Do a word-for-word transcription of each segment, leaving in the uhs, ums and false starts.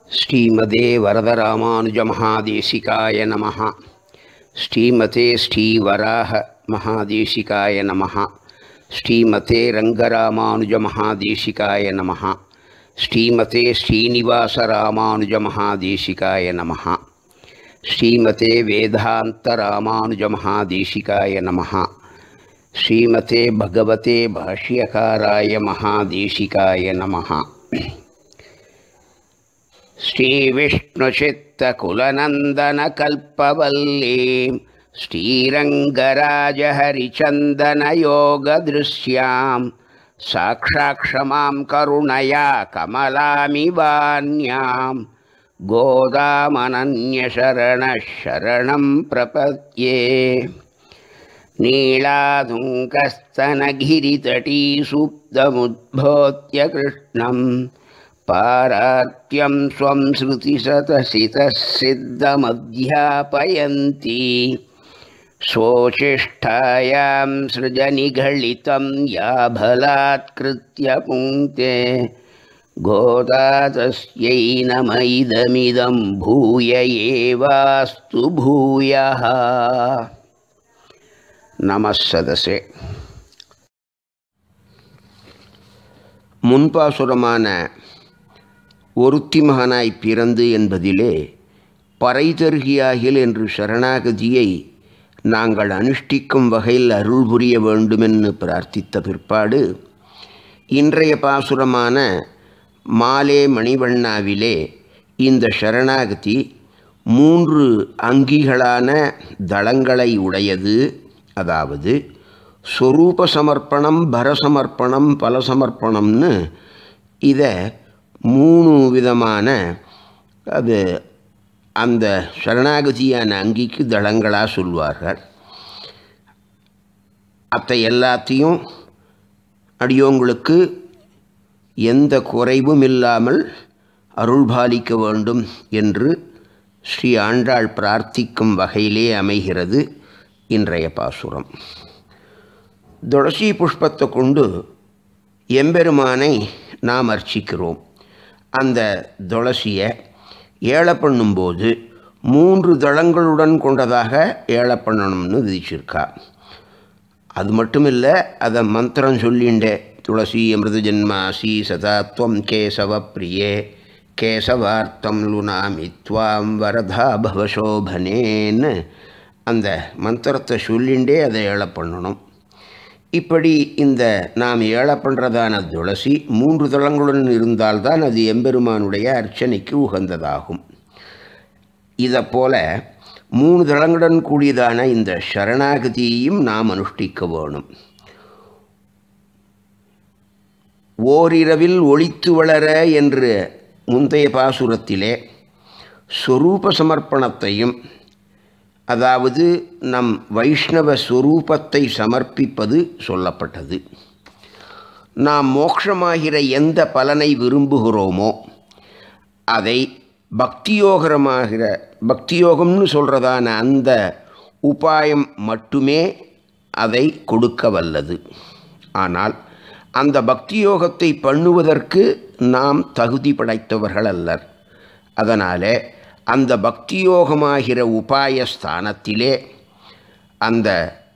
ஸ்ரீமதே வரதராமானுஜ மகாதேசிகாய நமஹ. ஸ்ரீமதே ஸ்ரீவராக மகாதேசிகாய நமஹ. ஸ்ரீமதே ரங்கராமானுஜ மகாதேசிகாய நமஹ. ஸ்ரீமதே ஸ்ரீனிவாச ராமானுஜ மகாதேசிகாய நமஹ. ஸ்ரீமதே வேதாந்த ராமானுஜ மகாதேசிகாய நமஹ. ஸ்ரீமதே பகவதே பாஷ்யகாராய மகாதேசிகாய நமஹ. श्रीविष्णुचित्तकुलनन्दनकल्पवल्लीं श्रीरङ्गराजहरिचन्दनयोगदृश्यां साक्षाक्षमां करुणया कमलामिवान्यां गोदामनन्यशरणः शरणं प्रपद्ये. नीलाधुङ्कस्तनगिरितटीसुप्तमुद्भोत्य कृष्णं पारात्यं स्वं श्रुतिशतसितः सिद्धमध्यापयन्ती स्वोचिष्ठायां सृजनिघलितं याभलात्कृत्य पुङ्क्ते गोदा तस्यै नम इदमिदं भूय एवास्तु भूयः. நமஸ்ஸதஸே. முன்பாசுரமான ஒருத்தி மகனாய் பிறந்து என்பதிலே பறைதருகியாகில் என்று சரணாகதியை நாங்கள் அனுஷ்டிக்கும் வகையில் அருள் புரிய வேண்டுமென்று பிரார்த்தித்த பிற்பாடு இன்றைய பாசுரமான மாலே மணிவண்ணாவிலே இந்த சரணாகதி மூன்று அங்கிகளான தளங்களை உடையது. அதாவது ஸ்வரூப சமர்ப்பணம், பரசமர்ப்பணம், பலசமர்ப்பணம்னு இதை மூணு விதமான அது அந்த சரணாகதியான அங்கிக்கு தளங்களாக சொல்வார்கள். அத்தை எல்லாத்தையும் அடியோங்களுக்கு எந்த குறைவும் இல்லாமல் அருள்பாலிக்க வேண்டும் என்று ஸ்ரீ ஆண்டாள் பிரார்த்திக்கும் வகையிலே அமைகிறது இன்றைய பாசுரம். துளசி புஷ்பத்தை கொண்டு எம்பெருமானை நாம் அர்ச்சிக்கிறோம். அந்த துளசியை ஏழை பண்ணும்போது மூன்று தளங்களுடன் கொண்டதாக ஏழை பண்ணணும்னு விதிச்சிருக்கா. அது மட்டும் இல்லை, அதை மந்திரம் சொல்லிண்டே துளசி அமிர்த ஜன்மாசி சதாத்வம் கேசவ பிரியே கேசவார்த்தம் லுனாமித்வாம் வரதா பவசோபனேன்னு அந்த மந்திரத்தை சொல்லிண்டே அதை ஏழை பண்ணணும். இப்படி இந்த நாம் ஏழை பண்ணுறதான துளசி மூன்று தளங்களுடன் இருந்தால்தான் அது எம்பெருமானுடைய அர்ச்சனைக்கு உகந்ததாகும். இதை போல மூணு தளங்களுடன் கூடியதான இந்த சரணாகதியையும் நாம் அனுஷ்டிக்க வேணும். ஓரிரவில் ஒளித்து வளர என்று முந்தைய பாசுரத்திலே ஸ்வரூப சமர்ப்பணத்தையும், அதாவது நம் வைஷ்ணவ ஸ்வரூபத்தை சமர்ப்பிப்பது சொல்லப்பட்டது. நாம் மோட்சமாகிற எந்த பலனை விரும்புகிறோமோ அதை பக்தியோகரமாகிற பக்தியோகம்னு சொல்கிறதான அந்த உபாயம் மட்டுமே அதை கொடுக்க வல்லது. ஆனால் அந்த பக்தியோகத்தை பண்ணுவதற்கு நாம் தகுதி படைத்தவர்கள் அல்லர். அதனால் அந்த பக்தியோகமாகிற உபாயஸ்தானத்திலே அந்த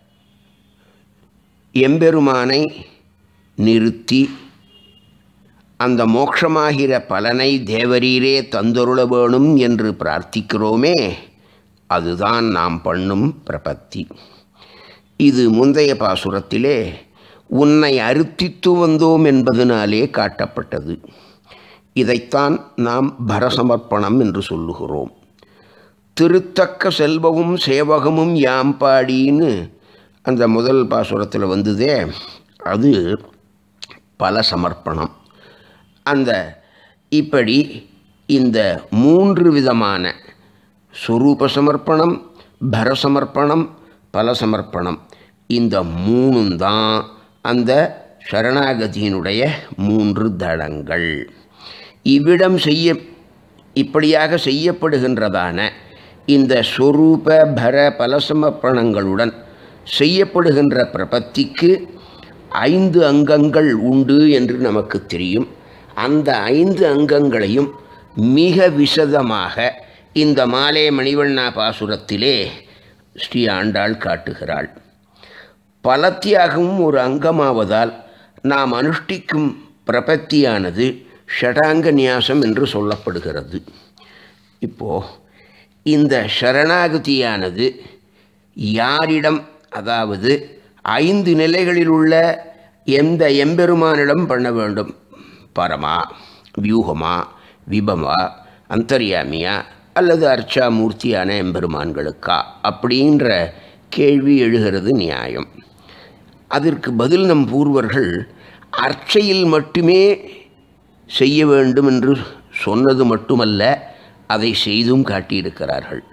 எம்பெருமானை நிறுத்தி அந்த மோட்சமாகிற பலனை தேவரீரே தந்தருள வேணும் என்று பிரார்த்திக்கிறோமே, அதுதான் நாம் பண்ணும் பிரபத்தி. இது முந்தைய பாசுரத்திலே உன்னை அருத்தித்து வந்தோம் என்பதனாலே காட்டப்பட்டது. இதைத்தான் நாம் பரசமர்ப்பணம் என்று சொல்லுகிறோம். திருத்தக்க செல்வமும் சேவகமும் யாம்பாடின்னு அந்த முதல் பாசுரத்தில் வந்ததே, அது பல சமர்ப்பணம். அந்த இப்படி இந்த மூன்று விதமான ஸ்வரூப சமர்ப்பணம், பரசமர்ப்பணம், பல சமர்ப்பணம், இந்த மூணும் தான் அந்த சரணாகதியினுடைய மூன்று தளங்கள். இவ்விடம் செய்ய இப்படியாக செய்யப்படுகின்றதான இந்த ஸ்வரூப பர பலசமர்ப்பணங்களுடன் செய்யப்படுகின்ற பிரபத்திக்கு ஐந்து அங்கங்கள் உண்டு என்று நமக்கு தெரியும். அந்த ஐந்து அங்கங்களையும் மிக விசதமாக இந்த மாலே மணிவண்ணா பாசுரத்திலே ஸ்ரீ ஆண்டாள் காட்டுகிறாள். பலத்தியாகவும் ஒரு அங்கமாவதால் நாம் அனுஷ்டிக்கும் பிரபத்தியானது ஷடாங்க நியாசம் என்று சொல்லப்படுகிறது. இப்போது இந்த சரணாகதியானது யாரிடம், அதாவது ஐந்து நிலைகளில் உள்ள எந்த எம்பெருமானிடம் பண்ண வேண்டும்? பரமா, வியூகமா, விபமா, அந்தர்யாமியா அல்லது அர்ச்சாமூர்த்தியான எம்பெருமான்களுக்கா அப்படின்ற கேள்வி எழுகிறது நியாயம். அதற்கு பதில் நம் பூர்வர்கள் அர்ச்சையில் மட்டுமே செய்ய வேண்டும் என்று சொன்னது மட்டுமல்ல, அதை செய்தும் காட்டியிருக்கிறார்கள்.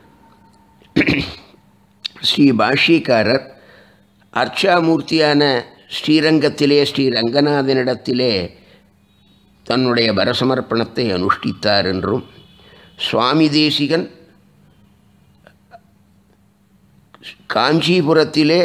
ஸ்ரீ பாஷ்யக்காரர் அர்ச்சாமூர்த்தியான ஸ்ரீரங்கத்திலே ஸ்ரீரங்கநாதனிடத்திலே தன்னுடைய பரசமர்ப்பணத்தை அனுஷ்டித்தார் என்றும், சுவாமி தேசிகன் காஞ்சிபுரத்திலே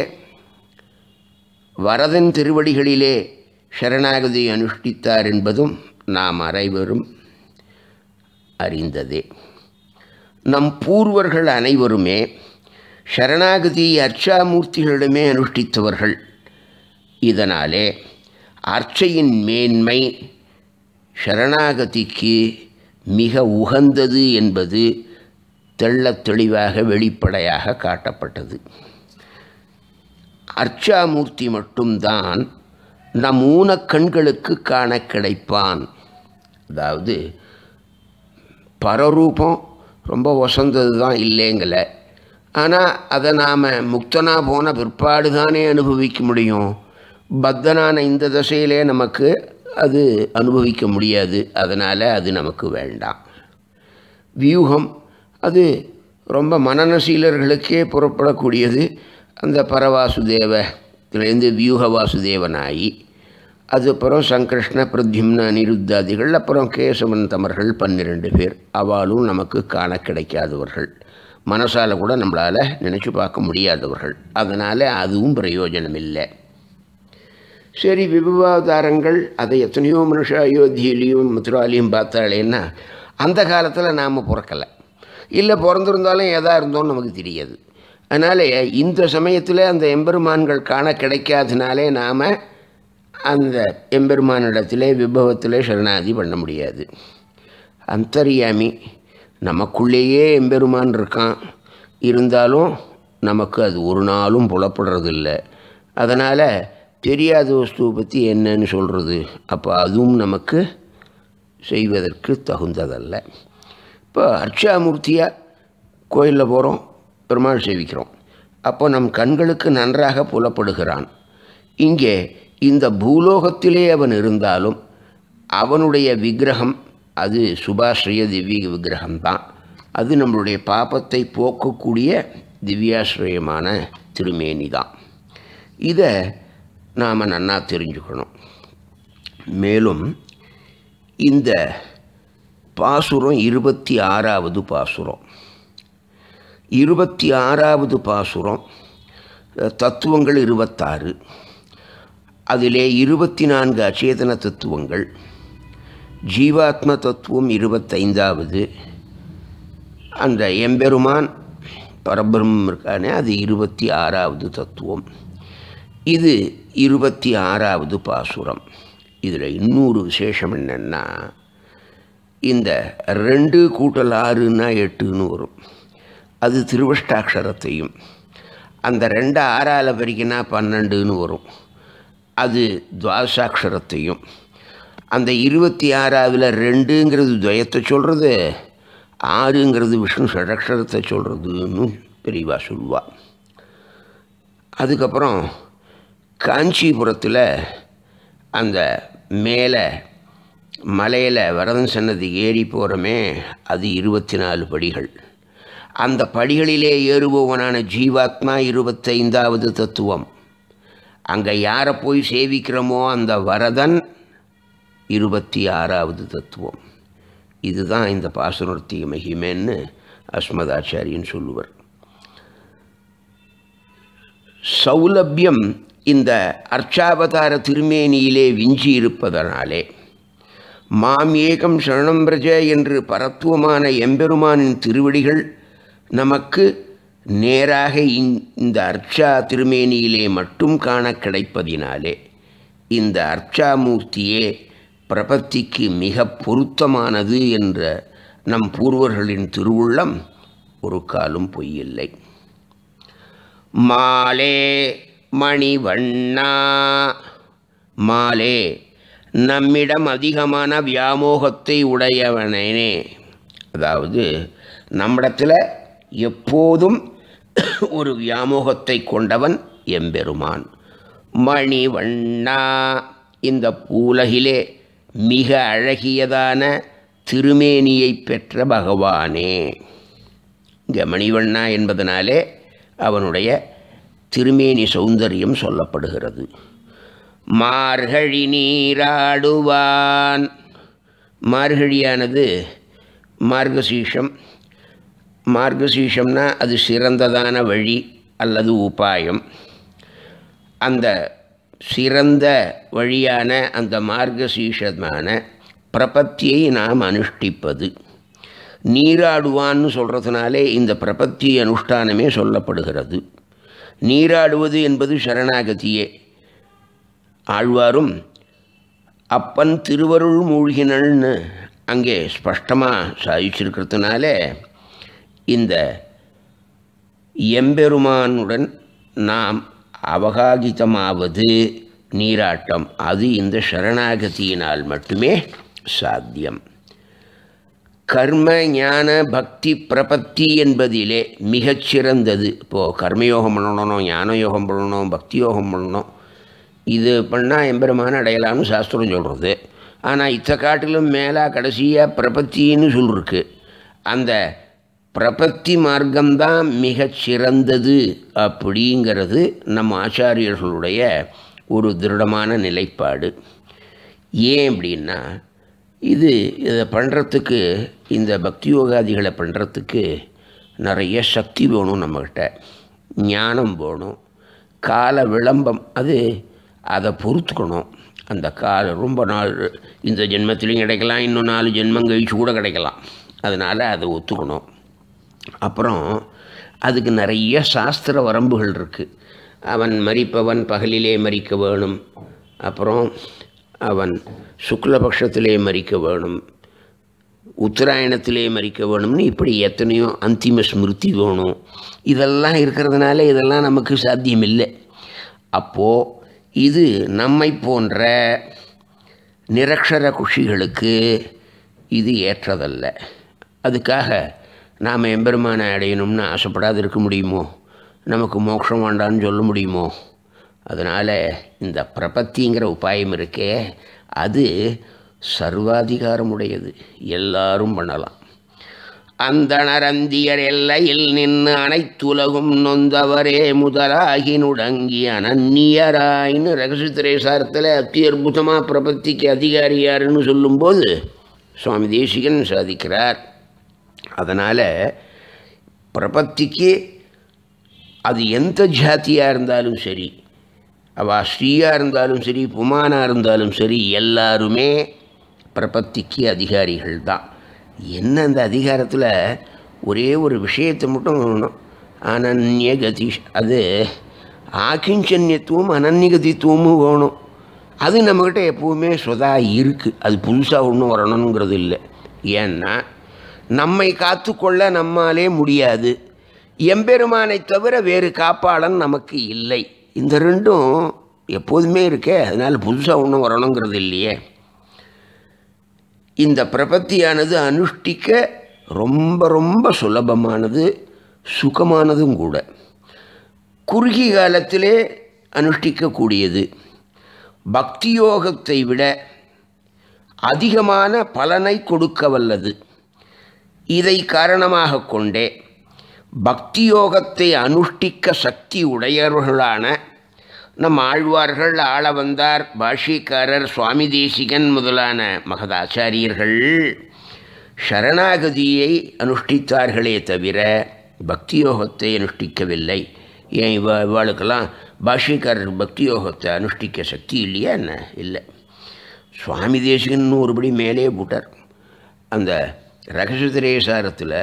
வரதன் திருவடிகளிலே சரணாகதி அனுஷ்டித்தார் என்பதும் நாம் அனைவரும் அறிந்ததே. நம் பூர்வர்கள் அனைவருமே சரணாகதி அர்ச்சாமூர்த்திகளிடமே அனுஷ்டித்தவர்கள். இதனாலே அர்ச்சையின் மேன்மை சரணாகதிக்கு மிக உகந்தது என்பது தெள்ளத் தெளிவாக வெளிப்படையாக காட்டப்பட்டது. அர்ச்சாமூர்த்தி மட்டும்தான் நம் ஊனக் கண்களுக்கு காண கிடைப்பான். அதாவது பரரூபம் ரொம்ப வசந்தது தான் இல்லைங்கல, ஆனால் அதை நாம் முக்தனாக போன பிற்பாடு தானே அனுபவிக்க முடியும். பத்தனான இந்த தசையிலே நமக்கு அது அனுபவிக்க முடியாது. அதனால் அது நமக்கு வேண்டாம். வியூகம் அது ரொம்ப மனநசீலர்களுக்கே புறப்படக்கூடியது. அந்த பரவாசுதேவத்திலேருந்து வியூக வாசுதேவனாகி, அதுக்கப்புறம் சங்கிருஷ்ண பிரத்யும்ன அனிருத்தாதிகள், அப்புறம் கேசவன் தமர்கள் பன்னிரெண்டு பேர். அவளும் நமக்கு காண கிடைக்காதவர்கள், மனசால் கூட நம்மளால் நினச்சி பார்க்க முடியாதவர்கள். அதனால் அதுவும் பிரயோஜனம் இல்லை. சரி, விபவாதாரங்கள் அதை எத்தனையோ மனுஷ அயோத்தியிலையும் மதுராலையும் பார்த்தாலேன்னா அந்த காலத்தில் நாம் பிறக்கலை, இல்லை பிறந்திருந்தாலும் எதாக இருந்தோன்னு நமக்கு தெரியாது. அதனால் இந்த சமயத்தில் அந்த எம்பெருமான்கள் காண கிடைக்காதனாலே நாம் அந்த எம்பெருமானிடத்திலே விபவத்திலே சரணாதி பண்ண முடியாது. அந்தர்யாமி நமக்குள்ளேயே எம்பெருமான் இருக்கான், இருந்தாலும் நமக்கு அது ஒரு நாளும் புலப்படுறதில்லை. அதனால் தெரியாத வஸ்துவை பற்றி என்னன்னு சொல்கிறது? அப்போ அதுவும் நமக்கு செய்வதற்கு தகுந்ததல்ல. இப்போ அர்ச்சாமூர்த்தியாக கோயிலில் போகிறோம், பெருமாள் சேவிக்கிறோம், அப்போ நம் கண்களுக்கு நன்றாக புலப்படுகிறான். இங்கே இந்த பூலோகத்திலே அவன் இருந்தாலும் அவனுடைய விக்கிரகம் அது சுபாஸ்ரய திவ்ய விக்கிரகம்தான். அது நம்மளுடைய பாபத்தை போக்கக்கூடிய திவ்யாஸ்ரயமான திருமேனி தான். இதை நாம் நன்னா தெரிஞ்சுக்கணும். மேலும் இந்த பாசுரம் இருபத்தி ஆறாவது பாசுரம் இருபத்தி ஆறாவது பாசுரம் தத்துவங்கள் இருபத்தாறு. அதிலே இருபத்தி நான்கு அச்சேதன தத்துவங்கள், ஜீவாத்ம தத்துவம் இருபத்தைந்தாவது, அந்த எம்பெருமான் பரபிரம்மம் இருக்கானே அது இருபத்தி ஆறாவது தத்துவம். இது இருபத்தி ஆறாவது பாசுரம். இதில் இன்னொரு விசேஷம் என்னென்னா, இந்த ரெண்டு கூட்டல் ஆறுன்னா எட்டுன்னு வரும், அது திருவஷ்டாட்சரத்தையும், அந்த ரெண்டு ஆறால் வரைக்குன்னா பன்னெண்டுன்னு வரும், அது துவாசாட்சரத்தையும், அந்த இருபத்தி ஆறாவில் ரெண்டுங்கிறது துவயத்தை சொல்கிறது, ஆறுங்கிறது விஷ்ணு ஷடக்ஷரத்தை சொல்கிறதுன்னு பெரியவா சொல்லுவாள். அதுக்கப்புறம் காஞ்சிபுரத்தில் அந்த மேலே மலையில் வரதன் சன்னதி ஏறி போகிறோமே, அது இருபத்தி நாலு படிகள். அந்த படிகளிலே ஏறுபவனான ஜீவாத்மா இருபத்தைந்தாவது தத்துவம். அங்கே யாரை போய் சேவிக்கிறோமோ அந்த வரதன் இருபத்தி ஆறாவது தத்துவம். இதுதான் இந்த பாசுரத்திய மகிமைன்னு அஸ்மதாச்சாரியன் சொல்லுவர். சௌலபியம் இந்த அர்ச்சாவதார திருமேனியிலே விஞ்சி இருப்பதனாலே மாம் ஏகம் சரணம் பிரஜ என்று பரத்துவமான எம்பெருமானின் திருவடிகள் நமக்கு நேராக இந்த அர்ச்சா திருமேனியிலே மட்டும் காண கிடைப்பதினாலே இந்த அர்ச்சாமூர்த்தியே பிரபத்திக்கு மிக பொருத்தமானது என்ற நம் பூர்வர்களின் திருவுள்ளம் ஒரு காலும் பொய்யில்லை. மாலே மணிவண்ணா, மாலே நம்மிடம் அதிகமான வியாமோகத்தை உடையவனே, அதாவது நம்மிடத்தில் எப்போதும் ஒரு வியாமோகத்தை கொண்டவன் எம்பெருமான். மணிவண்ணா, இந்த உலகிலே மிக அழகியதான திருமேனியை பெற்ற பகவானே. இங்கே மணிவண்ணா என்பதனாலே அவனுடைய திருமேனி சௌந்தரியம் சொல்லப்படுகிறது. மார்கழி நீராடுவான், மார்கழியானது மார்கசீஷம். மார்கசீஷம்னா அது சிறந்ததான வழி அல்லது உபாயம். அந்த சிறந்த வழியான அந்த மார்கசீஷமான பிரபத்தியை நாம் அனுஷ்டிப்பது. நீராடுவான்னு சொல்கிறதுனாலே இந்த பிரபத்தி அனுஷ்டானமே சொல்லப்படுகிறது. நீராடுவது என்பது சரணாகதியே. ஆழ்வாரும் அப்பன் திருவருள் மூழ்கினள்னு அங்கே ஸ்பஷ்டமாக சாதிச்சிருக்கிறதுனால இந்த எம்பெருமானுடன் நாம் அவகாகிதமாவது நீராட்டம், அது இந்த சரணாகதியினால் மட்டுமே சாத்தியம். கர்ம ஞான பக்தி பிரபத்தி என்பதிலே மிகச்சிறந்தது. இப்போது கர்மயோகம் பண்ணணும், ஞான யோகம் பண்ணணும், பக்தி யோகம் பண்ணணும், இது பண்ணால் எம்பெருமான அடையலாம்னு சாஸ்திரம் சொல்கிறது. ஆனால் இத்த காட்டிலும் மேலாக கடைசியாக பிரபத்தின்னு சொல்லிருக்கு. அந்த பிரபத்தி மார்க்கம்தான் மிகச்சிறந்தது அப்படிங்கிறது நம்ம ஆச்சாரியர்களுடைய ஒரு திருடமான நிலைப்பாடு. ஏன் அப்படின்னா, இது இதை பண்ணுறதுக்கு, இந்த பக்தி யோகாதிகளை பண்ணுறதுக்கு நிறைய சக்தி வேணும், நம்மக்கிட்ட ஞானம் வேணும், கால விளம்பம், அது அதை பொறுத்துக்கணும். அந்த கால ரொம்ப நாள் இந்த ஜென்மத்திலையும் கிடைக்கலாம், இன்னும் நாலு ஜென்மம் கழிச்சு கூட கிடைக்கலாம். அதனால் அதை ஒத்துக்கணும். அப்புறம் அதுக்கு நிறைய சாஸ்திர வரம்புகள் இருக்குது. அவன் மரிப்பவன் பகலிலே மரிக்க வேணும், அப்புறம் அவன் சுக்லபக்ஷத்திலே மரிக்க வேணும், உத்தராயணத்திலே மரிக்க வேணும்னு இப்படி எத்தனையோ அந்திம ஸ்மிருதி வேணும். இதெல்லாம் இருக்கிறதுனால இதெல்லாம் நமக்கு சாத்தியமில்லை. அப்போது இது நம்மை போன்ற நிரக்ஷர குஷிகளுக்கு இது ஏற்றதல்ல. அதுக்காக நாம் எம்பெருமானை அடையணும்னு ஆசைப்படாது இருக்க முடியுமோ? நமக்கு மோட்சம் வேண்டான்னு சொல்ல முடியுமோ? அதனால் இந்த பிரபத்திங்கிற உபாயம் இருக்கே, அது சர்வாதிகாரமுடையது, எல்லாரும் பண்ணலாம். அந்தணரந்தியர் எல்லையில் நின்று அனைத்துலகும் நொந்தவரே முதலாகி நுடங்கி அனன்னியராயின்னு ரகசியத்திரேசாரத்தில் அத்தி அற்புதமாக பிரபத்திக்கு அதிகாரியாருன்னு சொல்லும்போது சுவாமி தேசிகன் சாதிக்கிறார். அதனால் பிரபத்திக்கு அது எந்த ஜாத்தியாக இருந்தாலும் சரி, அவள் ஸ்ரீயாக இருந்தாலும் சரி, புமானாக இருந்தாலும் சரி, எல்லாருமே பிரபத்திக்கு அதிகாரிகள் தான். என்ன அந்த அதிகாரத்தில் ஒரே ஒரு விஷயத்தை மட்டும் வேணும், அனன்ய கதி. அது ஆக்கிஞ்சன்யத்துவம் அனன்யகதித்துவமும் வேணும். அது நம்மக்கிட்ட எப்போவுமே சொதா இருக்குது. அது புதுசாக ஒன்றும் வரணுங்கிறது இல்லை. ஏன்னா நம்மை காத்துக்கொள்ள நம்மாலே முடியாது. எம்பெருமானை தவிர வேறு காப்பாளன் நமக்கு இல்லை. இந்த ரெண்டும் எப்போதுமே இருக்கே, அதனால் புதுசாக ஒன்றும் வரணுங்கிறது இல்லையே. இந்த பிரபத்தியானது அனுஷ்டிக்க ரொம்ப ரொம்ப சுலபமானது, சுகமானதும் கூட. குறுகிய காலத்திலே அனுஷ்டிக்கக்கூடியது. பக்தி யோகத்தை விட அதிகமான பலனை கொடுக்க வல்லது. இதை காரணமாக கொண்டே பக்தி யோகத்தை அனுஷ்டிக்க சக்தி உடையவர்களான நம் ஆழ்வார்கள், ஆளவந்தார், பாஷ்யக்காரர், சுவாமி தேசிகன் முதலான மகதாச்சாரியர்கள் சரணாகதியை அனுஷ்டித்தார்களே தவிர பக்தி யோகத்தை அனுஷ்டிக்கவில்லை. ஏன் இவ இவாளுக்கெல்லாம் பாஷ்யக்காரர் பக்தி யோகத்தை அனுஷ்டிக்க சக்தி இல்லையா என்ன? இல்லை. சுவாமி தேசிகன்னு ஒருபடி மேலே போட்டார். அந்த ரகசியத்திரேசாரத்தில்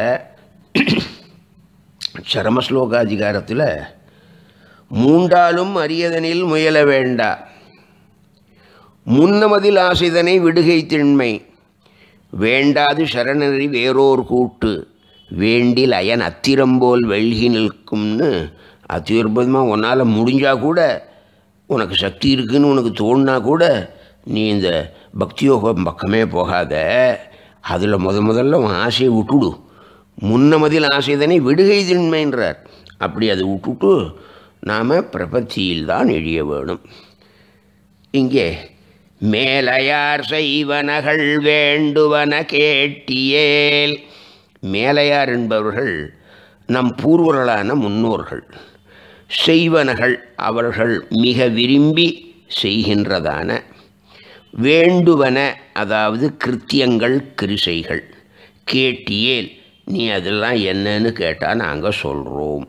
சரமஸ்லோகாதிகாரத்தில் மூண்டாலும் அரியதனில் முயல வேண்டா, முன்னமதில் ஆசைதனை விடுகை திண்மை, வேண்டாது சரணறி வேறோர் கூட்டு, வேண்டில் அயன் அத்திரம்போல் வெள்கி நிற்கும்னு அத்தியுற்பமாக உன்னால் முடிஞ்சால் கூட, உனக்கு சக்தி இருக்குதுன்னு உனக்கு தோணுனா கூட நீ இந்த பக்தியோகம் பக்கமே போகாத, அதில் முத முதல்ல உன் ஆசையை விட்டுடு. முன்னமதில் ஆசைதனை விடுகை திண்மைன்றார். அப்படி அதை விட்டுட்டு நாம் பிரபத்தியில்தான் எழிய வேணும். இங்கே மேலையார் செய்வனகள் வேண்டுவன கேட்டியேல். மேலையார் என்பவர்கள் நம் பூர்வர்களான முன்னோர்கள். செய்வனகள் அவர்கள் மிக விரும்பி செய்கின்றதான, வேண்டுவன அதாவது கிருத்தியங்கள் கிருசைகள், கேட்டியேல் நீ அதெல்லாம் என்னன்னு கேட்டால் நாங்கள் சொல்கிறோம்.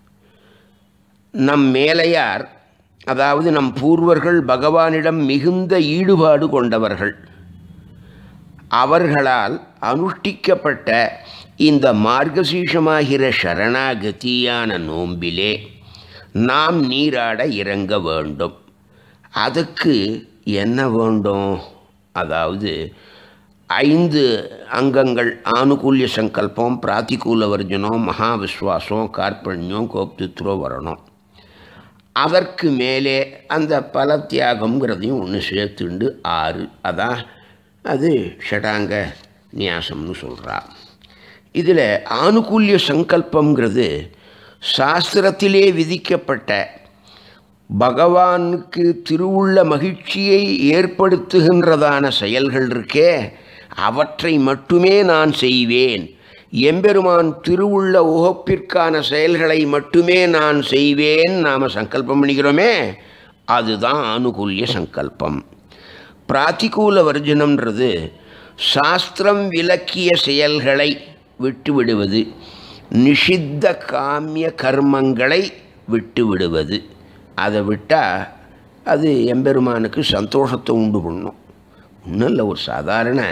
நம் மேலையார் அதாவது நம் பூர்வர்கள் பகவானிடம் மிகுந்த ஈடுபாடு கொண்டவர்கள். அவர்களால் அனுஷ்டிக்கப்பட்ட இந்த மார்கசீஷமாகிற சரணாகதியான நோம்பிலே நாம் நீராட இறங்க வேண்டும். அதுக்கு என்ன வேண்டும்? அதாவது ஐந்து அங்கங்கள், ஆனுகூல்ய சங்கல்பம், பிராத்திகூல வர்ஜனம், மகாவிஸ்வாசம், கார்பண்யம், கோப்தித்வம் வரணும். அதற்கு மேலே அந்த பல தியாகங்கிறதையும் ஒன்று சேர்த்துண்டு ஆறு, அதான் அது ஷடாங்க நியாசம்னு சொல்கிறா. இதில் ஆனுகூல்ய சங்கல்பங்கிறது சாஸ்திரத்திலே விதிக்கப்பட்ட பகவானுக்கு திருவுள்ள மகிழ்ச்சியை ஏற்படுத்துகின்றதான செயல்கள் இருக்கே, அவற்றை மட்டுமே நான் செய்வேன், எம்பெருமான் திருவுள்ள உகப்பிற்கான செயல்களை மட்டுமே நான் செய்வேன் நாம் சங்கல்பம் பண்ணிக்கிறோமே, அதுதான் ஆனுகூல்ய சங்கல்பம். பிராத்திகூல வர்ஜனம்ன்றது சாஸ்திரம் விலக்கிய செயல்களை விட்டு விடுவது, நிஷித்த காமிய கர்மங்களை விட்டு விடுவது. அதை விட்டால் அது எம்பெருமானுக்கு சந்தோஷத்தை உண்டு பண்ணும். ஒன்றும் இல்லை, ஒரு சாதாரண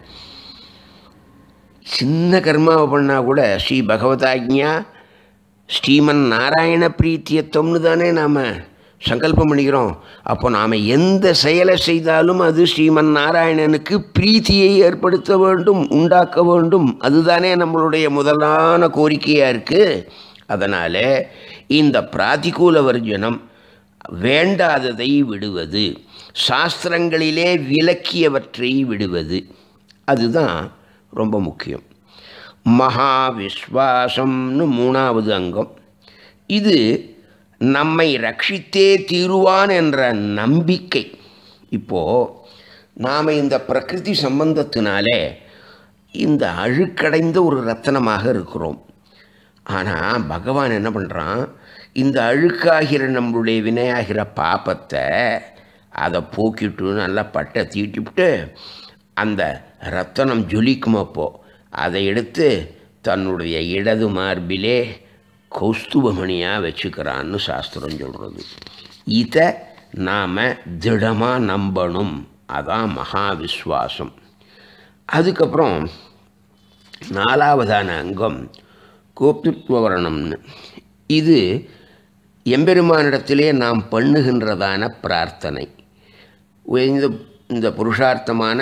சின்ன கர்மாவை பண்ணால் கூட ஸ்ரீ பகவதாஜ்ஞா ஸ்ரீமன் நாராயண பிரீத்தியத்துவம்னு தானே நாம் சங்கல்பம் பண்ணிக்கிறோம். அப்போ நாம் எந்த செயலை செய்தாலும் அது ஸ்ரீமன் நாராயணனுக்கு பிரீத்தியை ஏற்படுத்த வேண்டும், உண்டாக்க வேண்டும். அதுதானே நம்மளுடைய முதலான கோரிக்கையாக இருக்குது. அதனால் இந்த பிராத்திகூல வர்ஜனம் வேண்டாததை விடுவது, சாஸ்திரங்களிலே விலக்கியவற்றை விடுவது, அதுதான் ரொம்ப முக்கியம். மகா விஸ்வாசம்னு மூணாவது அங்கம். இது நம்மை ரட்சித்தே தீருவான் என்ற நம்பிக்கை. இப்போது நாம் இந்த பிரகிருதி சம்பந்தத்தினாலே இந்த அழுக்கடைந்த ஒரு ரத்தனமாக இருக்கிறோம். ஆனால் பகவான் என்ன பண்ணுறான், இந்த அழுக்காகிற நம்மளுடைய வினையாகிற பாப்பத்தை அதை போக்கிட்டு நல்லா பட்டை தீட்டிவிட்டு அந்த ரத்தனம் ஜொலிக்கும். அப்போ அதை எடுத்து தன்னுடைய இடது மார்பிலே கௌஸ்துபமணியாக வச்சுக்கிறான்னு சாஸ்திரம் சொல்கிறது. இதை நாம் திடமாக நம்பணும். அதான் மகா விஸ்வாசம். அதுக்கப்புறம் நாலாவதான அங்கம் கோப்தித்வவரணம்னு. இது எம்பெருமானிடத்திலே நாம் பண்ணுகின்றதான பிரார்த்தனை. இந்த இந்த புருஷார்த்தமான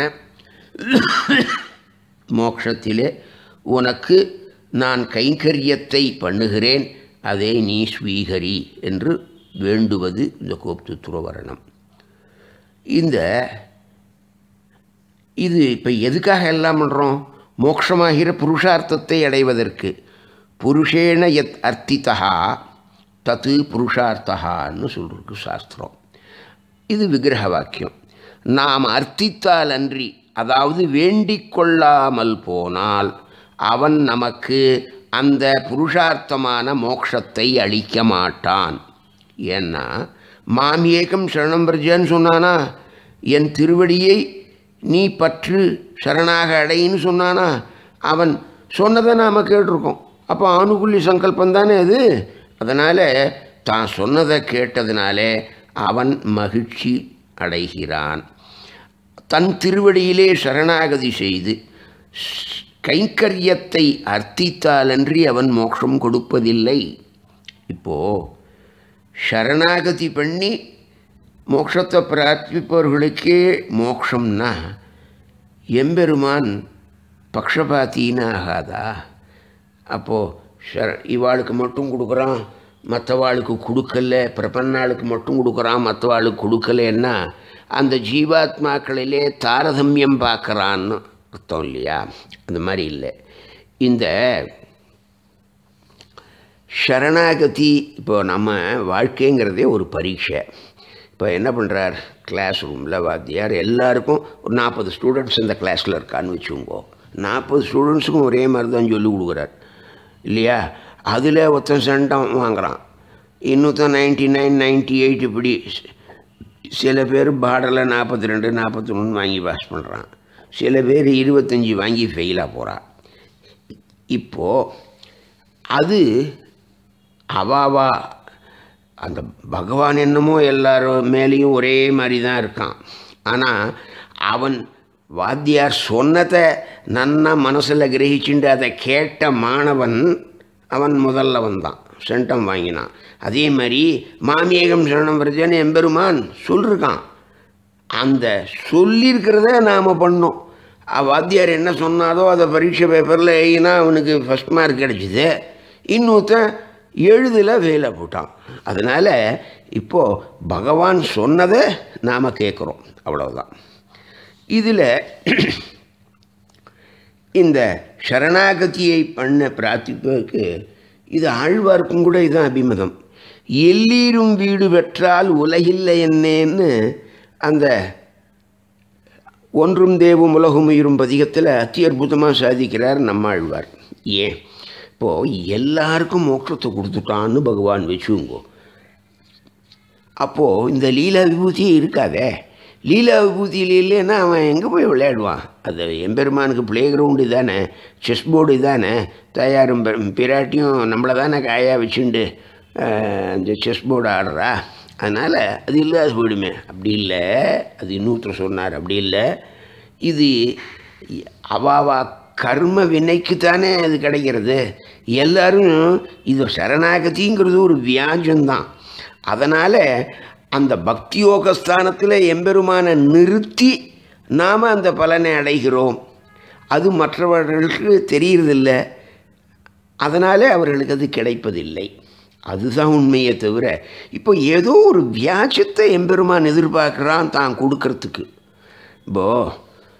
மோட்சத்திலே உனக்கு நான் கைங்கரியத்தை பண்ணுகிறேன், அதை நீ ஸ்வீகரி என்று வேண்டுவது இந்த கோப்தித்வவரணம். இந்த இது இப்போ எதுக்காக எல்லாம் பண்ணுறோம்? மோட்சமாகிற புருஷார்த்தத்தை அடைவதற்கு. புருஷேன யத் அர்த்திதா தத்து புருஷார்த்தகான்னு சொல்லிருக்கு சாஸ்திரம். இது விக்கிரக வாக்கியம். நாம் அர்த்தித்தால் அன்றி, அதாவது வேண்டிக் கொள்ளாமல் போனால் அவன் நமக்கு அந்த புருஷார்த்தமான மோட்சத்தை அளிக்க மாட்டான். ஏன்னா மாம் ஏகம் சரணம் பிரஜன்னு சொன்னானா, என் திருவடியை நீ பற்று சரணாக அடைன்னு சொன்னானா, அவன் சொன்னதை நாம் கேட்டிருக்கோம். அப்போ ஆனுகூல்ய சங்கல்பம் தானே அது. அதனால் தான் சொன்னதை கேட்டதுனாலே அவன் மகிழ்ச்சி அடைகிறான். தன் திருவடியிலே சரணாகதி செய்து கைங்கரியத்தை அர்த்தித்தாலன்றி அவன் மோட்சம் கொடுப்பதில்லை. இப்போது சரணாகதி பண்ணி மோட்சத்தை பிரார்த்திப்பவர்களுக்கே மோட்சம்னா எம்பெருமான் பக்ஷபாத்தின்னு ஆகாதா? அப்போது ஷர இவாளுக்கு மட்டும் கொடுக்குறான், மற்றவாளுக்கு கொடுக்கல, பிரபன்னாளுக்கு மட்டும் கொடுக்குறான், மற்றவாளுக்கு கொடுக்கலன்னா அந்த ஜீவாத்மாக்களிலே தாரதமியம் பார்க்குறான்னு அர்த்தம் இல்லையா? அந்த மாதிரி இல்லை. இந்த சரணாகதி இப்போ நம்ம வாழ்க்கைங்கிறதே ஒரு பரீட்சை. இப்போ என்ன பண்ணுறார், கிளாஸ் ரூமில் வாத்தியார் எல்லாருக்கும் ஒரு நாற்பது ஸ்டூடெண்ட்ஸ் இந்த கிளாஸில் இருக்கான்னு வச்சுக்கோங்க. நாற்பது ஸ்டூடெண்ட்ஸுக்கும் ஒரே மாதிரி தான் சொல்லி கொடுக்குறார் இல்லையா? அதில் ஒருத்தன் சென்டம் வாங்குகிறான், இன்னொருத்தன் நைன்ட்டி நைன் நைன்ட்டி எயிட் இப்படி. சில பேர் பாடலில் நாற்பத்தி ரெண்டு நாற்பத்தி மூணு வாங்கி பாஸ் பண்ணுறான், சில பேர் இருபத்தஞ்சி வாங்கி ஃபெயிலாக போகிறான். இப்போது அது அவாவா அந்த பகவான் என்னமோ எல்லாரும் மேலேயும் ஒரே மாதிரி தான் இருக்கான். ஆனால் அவன் வாத்தியார் சொன்னதை நன்னா மனசில் கிரகிச்சுட்டு அதை கேட்ட மாணவன் அவன் முதல்ல வந்தான், சென்டம் வாங்கினான். அதே மாதிரி மாமியகம் சரணம் பிரஜன்னு எம்பெருமான் சொல்லியிருக்கான். அந்த சொல்லியிருக்கிறத நாம் பண்ணோம். வாத்தியார் என்ன சொன்னாதோ அதை பரீட்சை பேப்பரில் எழுதினா அவனுக்கு ஃபஸ்ட் மார்க் கிடச்சிது, இன்னொருத்தன் எழுதில் வேலை போட்டான். அதனால் இப்போது பகவான் சொன்னதை நாம் கேட்குறோம், அவ்வளவுதான். இதில் இந்த சரணாகதியை பண்ண பிரார்த்திப்பதற்கு இது ஆழ்வார்க்கும் கூட இதுதான் அபிமதம். எல்லீரும் வீடு பெற்றால் உலகில்லை என்னேன்னு அந்த ஒன்றும் தேவும் உலகும் உயிரும் பதிகத்தில் அத்தி அற்புதமாக சாதிக்கிறார் நம்மாழ்வார். ஏன் இப்போது எல்லாருக்கும் மோட்சத்தை கொடுத்துட்டான்னு பகவான் வச்சுங்கோ, அப்போது இந்த லீலா விபூதியே இருக்காதே. லீலா விபூதியில் இல்லைன்னா அவன் எங்கே போய் விளையாடுவான்? அது எம்பெருமானுக்கு ப்ளே கிரவுண்டு தானே, செஸ் போர்டு தானே, தயாரும் பிராட்டியும் நம்மளை தானே காயாக வச்சுண்டு அந்த செஸ் போர்டு ஆடுறா. அதனால் அது இல்லாத போயிடுமே. அப்படி இல்லை, அது இன்னொருத்தர் சொன்னார், அப்படி இல்லை. இது அவாவா கர்ம வினைக்கு தானே அது கிடைக்கிறது. எல்லோரும் இது சரணாகதிங்கிறது ஒரு வியாஜம்தான். அதனால் அந்த பக்தி யோகஸ்தானத்தில் எம்பெருமானை நிறுத்தி நாம் அந்த பலனை அடைகிறோம். அது மற்றவர்களுக்கு தெரிகிறதில்லை, அதனால் அவர்களுக்கு அது கிடைப்பதில்லை. அதுதான் உண்மையை தவிர இப்போ ஏதோ ஒரு வியாஜத்தை எம்பெருமான் எதிர்பார்க்குறான் தான் கொடுக்கறதுக்கு. இப்போது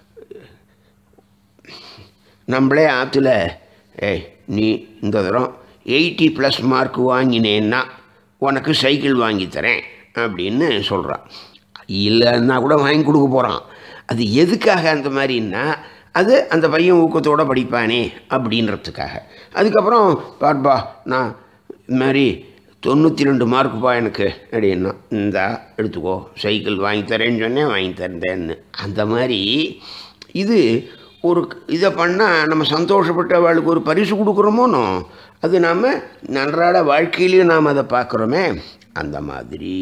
நம்மளே ஆற்றுல ஏய் நீ இந்த தரம் எயிட்டி ப்ளஸ் மார்க் வாங்கினேன்னா உனக்கு சைக்கிள் வாங்கித்தரேன் அப்படின்னு சொல்கிறான். இல்லைன்னா கூட வாங்கி கொடுக்க போகிறான். அது எதுக்காக அந்த மாதிரின்னா அது அந்த பையன் ஊக்கத்தோடு படிப்பானே அப்படின்றதுக்காக. அதுக்கப்புறம் பார்ப்பா நான் இது மாதிரி தொண்ணூற்றி ரெண்டு மார்க்குப்பா எனக்கு அப்படின்னா, இந்தா எடுத்துக்கோ சைக்கிள் வாங்கி தரேன்னு சொன்னேன், வாங்கி தரேன்னு. அந்த மாதிரி இது ஒரு இதை பண்ணால் நம்ம சந்தோஷப்பட்டு அவளுக்கு ஒரு பரிசு கொடுக்குறோமோனோ, அது நாம் நன்றாட வாழ்க்கையிலையும் நாம் அதை பார்க்குறோமே. அந்த மாதிரி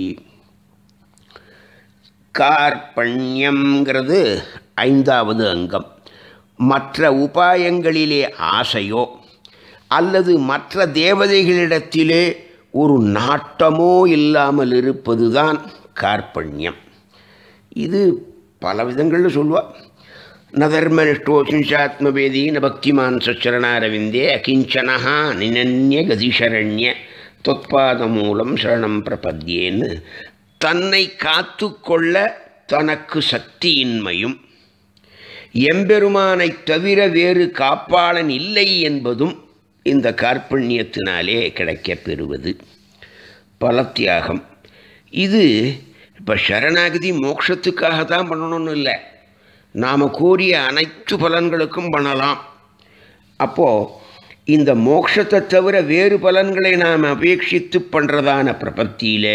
கார்பண்யம்ங்கிறது ஐந்தாவது அங்கம். மற்ற உபாயங்களிலே ஆசையோ அல்லது மற்ற தேவதைகளிடத்திலே ஒரு நாட்டமோ இல்லாமல் இருப்பது தான் கார்பண்யம். இது பல விதங்களில் சொல்லுவாள். நதர்மனிஷ்டோசிஞ்சாத்மவேதி ந பக்திமான் சச்சரணாரவிந்தே அகிஞ்சனஹா நினன்ய கதிசரண்ய தொத்பாத மூலம் சரணம் பிரபத்யேன்னு தன்னை காத்து கொள்ள தனக்கு சக்தியின்மையும் எம்பெருமானை தவிர வேறு காப்பாளன் இல்லை என்பதும் இந்த கார்பண்யத்தினாலே கிடைக்கப் பெறுவது பலத்தியாகம். இது இப்போ சரணாகதி மோட்சத்துக்காக தான் பண்ணணும்னு இல்லை, நாம் கூறிய அனைத்து பலன்களுக்கும் பண்ணலாம். அப்போது இந்த மோட்சத்தை தவிர வேறு பலன்களை நாம் அபேட்சித்து பண்ணுறதான பிரபத்தியில்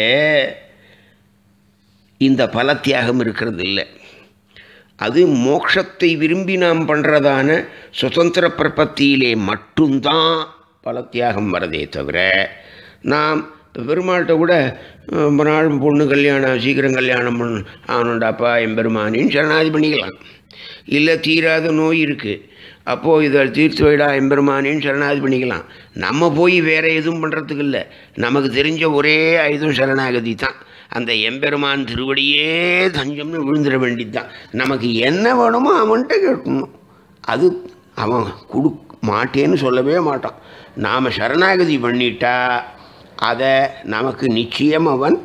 இந்த பலத்தியாகம் இருக்கிறது இல்லை. அது மோட்சத்தை விரும்பி நாம் பண்ணுறதான சுதந்திர பிரபத்தியிலே மட்டும்தான் பலத்தியாகம் வரதே தவிர நாம் பெருமாள்கிட்ட கூட ரொம்ப நாள் பொண்ணு கல்யாணம் சீக்கிரம் கல்யாணம் பண்ணு ஆனுண்டாப்பா எம்பெருமானின்னு சரணாதி பண்ணிக்கலாம். இல்லை தீராத நோய் இருக்குது, அப்போது இதை தீர்த்து வைடா எம்பெருமானின்னு சரணாதி பண்ணிக்கலாம். நம்ம போய் வேறு எதுவும் பண்ணுறதுக்கு இல்லை, நமக்கு தெரிஞ்ச ஒரே ஆயுதம் சரணாகதி தான். அந்த எம்பெருமான் திருவடியே தஞ்சம்னு விழுந்துட வேண்டியது தான். நமக்கு என்ன வேணுமோ அவன்கிட்ட கேட்கணும். அது அவன் கொடு மாட்டேன்னு சொல்லவே மாட்டான். நாம் சரணாகதி பண்ணிட்டா அதை நமக்கு நிச்சயம் அவன்